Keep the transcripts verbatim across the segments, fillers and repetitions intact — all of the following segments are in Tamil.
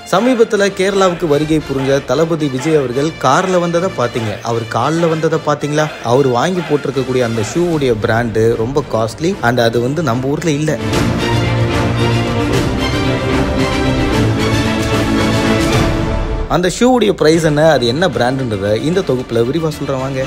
சமீபத்துல கேரளாவுக்கு வருகை புரிஞ்ச தளபதி விஜய் அவர்கள் கார்ல வந்ததை பாத்தீங்க, அவர் கால்ல வந்ததை பாத்தீங்களா? அவர் வாங்கி போட்டிருக்கக்கூடிய அந்த ஷூ உடைய பிராண்டு ரொம்ப காஸ்ட்லி அண்ட் அது வந்து நம்ம ஊர்ல இல்ல. அந்த ஷூ உடைய பிரைஸ் என்ன, அது என்ன பிராண்டுன்றத இந்த தொகுப்புல விரிவா சொல்றேன் வாங்க.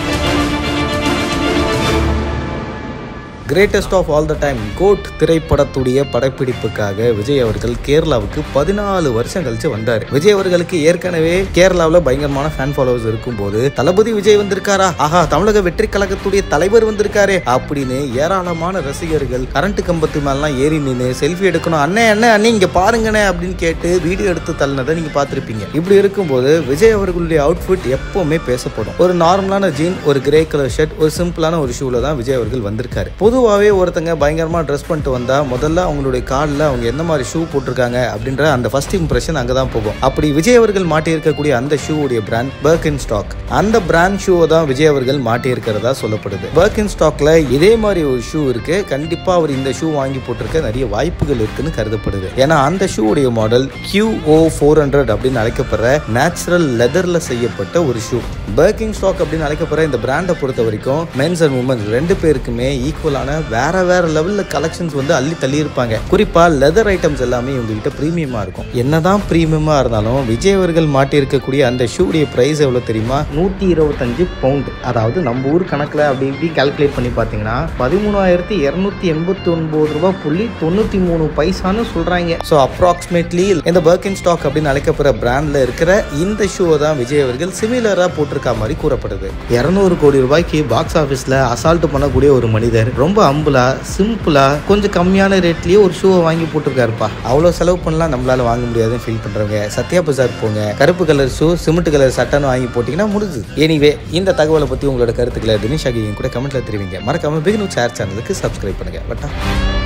Greatest of all the time GOAT திரைப்படத்துடைய படப்பிடிப்புக்காக விஜய் அவர்கள் கேரளாவுக்கு பதினாலு வருஷம் கழிச்சு வந்தார். விஜய் அவர்களுக்கு ஏற்கனவே கேரளாவில் பயங்கரமான ஃபேன் ஃபாலோவர்ஸ் இருக்கும் போது தளபதி விஜய் வந்திருக்காரா, ஆஹா தமிழக வெற்றி கழகத்துடைய தலைவர் வந்திருக்காரு அப்படின்னு ஏராளமான ரசிகர்கள் கரண்ட் கம்பத்து மேலாம் ஏறி நின்று செல்ஃபி எடுக்கணும், அண்ணே அண்ணே அண்ணே இங்க பாருங்கண்ணே அப்படின்னு கேட்டு வீடியோ எடுத்து தள்ளினதை நீங்க பார்த்திருப்பீங்க. இப்படி இருக்கும்போது விஜய் அவர்களுடைய அவுட்ஃபிட் எப்பவுமே பேசப்படும். ஒரு நார்மலான ஜீன், ஒரு கிரே கலர் ஷர்ட், ஒரு சிம்பிளான ஒரு ஷூல தான் விஜய் அவர்கள் வந்திருக்காரு. பொதுவாகவே ஒருத்தங்க பயங்கரமா ட்ரெஸ் பண்ணிட்டு வந்தா முதல்ல அவங்களுடைய காலில் அவங்க எந்த மாதிரி ஷூ போட்டிருக்காங்க அப்படின்ற அந்த ஃபர்ஸ்ட் இம்ப்ரெஷன் அங்கதான் போகும். அப்படி விஜய் அவர்கள் மாட்டி இருக்கக்கூடிய அந்த ஷூ உடைய பிராண்ட் பெர்கின்ஸ்டாக். அந்த பிராண்ட் ஷூவை தான் விஜய் அவர்கள் மாட்டி இருக்கிறதா சொல்லப்படுது. பெர்கின்ஸ்டாக்ல இதே மாதிரி ஒரு ஷூ இருக்கு. கண்டிப்பா அவர் இந்த ஷூ வாங்கி போட்டிருக்க நிறைய வாய்ப்புகள் இருக்குன்னு கருதப்படுது. ஏன்னா அந்த ஷூ உடைய model Q O four hundred அப்படின்னு அழைக்கப்படுற நேச்சுரல் லெதர்ல செய்யப்பட்ட ஒரு ஷூ. பெர்கின்ஸ்டாக் அப்படின்னு அழைக்கப்படுற இந்த பிராண்டை பொறுத்த வரைக்கும் மென்ஸ் அண்ட் உமன்ஸ் ரெண்டு பேருக்குமே ஈக்குவலான வேற வேற லெவல்ல கலெக்ஷன்ஸ் வந்து அள்ளி தள்ளி இருப்பாங்க. குறிப்பா லெதர் ஐட்டம்ஸ் எல்லாமே இவங்ககிட்ட பிரீமியமா இருக்கும். என்னதான் பிரீமியமா இருந்தாலும் விஜய் அவர்கள் மாட்டி இருக்கக்கூடிய அந்த ஷூடைய பிரைஸ் எவ்வளவு தெரியுமா? நூத்தி இருபத்தஞ்சு பவுண்ட். அதாவது நம்ம ஊர் கணக்குல அப்படி இப்படி கால்குலேட் பண்ணி பாத்தீங்கன்னா பதிமூணாயிரத்தி இருநூத்தி எண்பத்தி ஒன்பது ரூபாய் புள்ளி தொண்ணூத்தி மூணு பைசான்னு சொல்றாங்க. ஸோ அப்ராக்சிமேட்லி இந்த பெர்கின்ஸ்டாக் அப்படின்னு அழைக்கப்படுற பிராண்ட்ல இருக்கிற இந்த ஷூவை தான் விஜய் அவர்கள் சிமிலரா போட்டிருக்க மாதிரி கூறப்படுது. இருநூறு கோடி ரூபாய்க்கு பாக்ஸ் ஆபீஸ்ல அசால்ட் பண்ணக்கூடிய ஒரு மனிதர் ரொம்ப அம்புலா சிம்பிளா கொஞ்சம் கம்மியான ரேட்லயே ஒரு ஷூவை வாங்கி போட்டிருக்காருப்பா. அவ்வளவு செலவு பண்ணலாம் நம்மளால வாங்க முடியாதுன்னு ஃபீல் பண்றவங்க சத்யா பஜார் போங்க, கருப்பு கலர் ஷூ சிமெண்ட் கலர் சட்டைன்னு வாங்கி போட்டீங்கன்னா முடிஞ்சு. எனிவே இந்த தகவலை பத்தி உங்களோட கருத்துக்களை தினேஷ் ஆகியும் கூட கமெண்ட்ல தெரிவிங்க. மறக்காம பிகின்வுட்ஸ் சேனலுக்கு சப்ஸ்கிரைப் பண்ணுங்க. பட்டா